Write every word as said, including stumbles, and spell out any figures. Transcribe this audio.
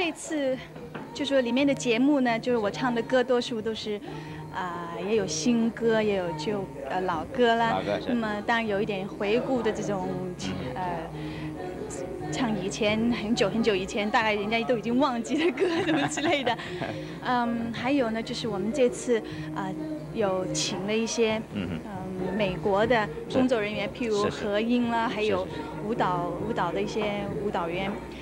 这次就说里面的节目呢，就是我唱的歌多数都是。 啊、呃，也有新歌，也有旧呃老歌啦。 老歌是。 那么当然有一点回顾的这种，呃，唱以前很久很久以前，大概人家都已经忘记的歌什么之类的。嗯，还有呢，就是我们这次啊、呃、有请了一些嗯、呃、美国的工作人员，譬如和音啦，还有舞蹈舞蹈的一些舞蹈员。